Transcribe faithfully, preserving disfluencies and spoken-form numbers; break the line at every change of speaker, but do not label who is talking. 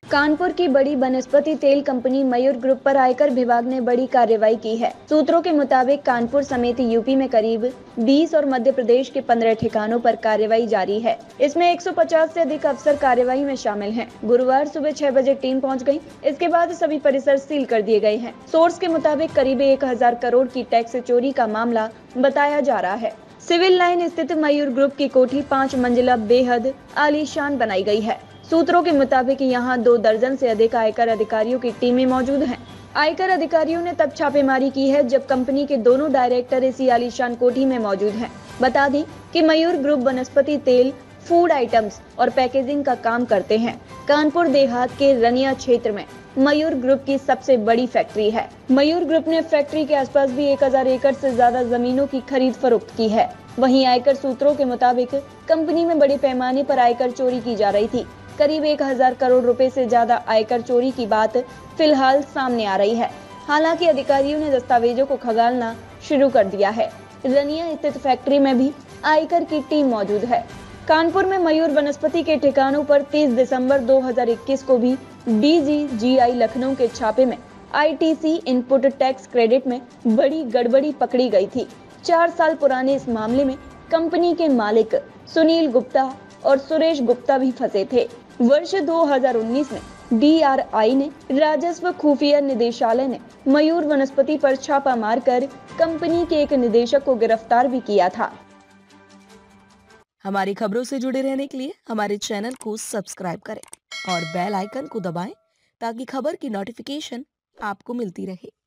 कानपुर की बड़ी वनस्पति तेल कंपनी मयूर ग्रुप पर आयकर विभाग ने बड़ी कार्रवाई की है। सूत्रों के मुताबिक कानपुर समेत यूपी में करीब बीस और मध्य प्रदेश के पंद्रह ठिकानों पर कार्रवाई जारी है। इसमें एक सौ पचास से अधिक अफसर कार्रवाई में शामिल हैं। गुरुवार सुबह छह बजे टीम पहुंच गई। इसके बाद सभी परिसर सील कर दिए गए हैं। सोर्स के मुताबिक करीब एक हजार करोड़ की टैक्स चोरी का मामला बताया जा रहा है। सिविल लाइन स्थित मयूर ग्रुप की कोठी पांच मंजिला बेहद आलीशान बनाई गई है। सूत्रों के मुताबिक यहां दो दर्जन से अधिक आयकर अधिकारियों की टीमें मौजूद हैं। आयकर अधिकारियों ने तब छापेमारी की है जब कंपनी के दोनों डायरेक्टर इसी आलीशान कोठी में मौजूद हैं। बता दें कि मयूर ग्रुप वनस्पति तेल, फूड आइटम्स और पैकेजिंग का काम करते हैं। कानपुर देहात के रनिया क्षेत्र में मयूर ग्रुप की सबसे बड़ी फैक्ट्री है। मयूर ग्रुप ने फैक्ट्री के आसपास भी एक हजार एकड़ से ज्यादा जमीनों की खरीद फरोख्त की है। वहीं आयकर सूत्रों के मुताबिक कंपनी में बड़े पैमाने पर आयकर चोरी की जा रही थी। करीब एक हजार करोड़ रुपए से ज्यादा आयकर चोरी की बात फिलहाल सामने आ रही है। हालांकि अधिकारियों ने दस्तावेजों को खंगालना शुरू कर दिया है। रनिया स्थित फैक्ट्री में भी आयकर की टीम मौजूद है। कानपुर में मयूर वनस्पति के ठिकानों पर तीस दिसंबर दो हज़ार इक्कीस को भी डीजीजीआई लखनऊ के छापे में आईटीसी इनपुट टैक्स क्रेडिट में बड़ी गड़बड़ी पकड़ी गई थी। चार साल पुराने इस मामले में कंपनी के मालिक सुनील गुप्ता और सुरेश गुप्ता भी फंसे थे। वर्ष दो हज़ार उन्नीस में डीआरआई ने राजस्व खुफिया निदेशालय ने मयूर वनस्पति पर छापा मारकर कंपनी के एक निदेशक को गिरफ्तार भी किया था।
हमारी खबरों से जुड़े रहने के लिए हमारे चैनल को सब्सक्राइब करें और बेल आइकन को दबाएं ताकि खबर की नोटिफिकेशन आपको मिलती रहे।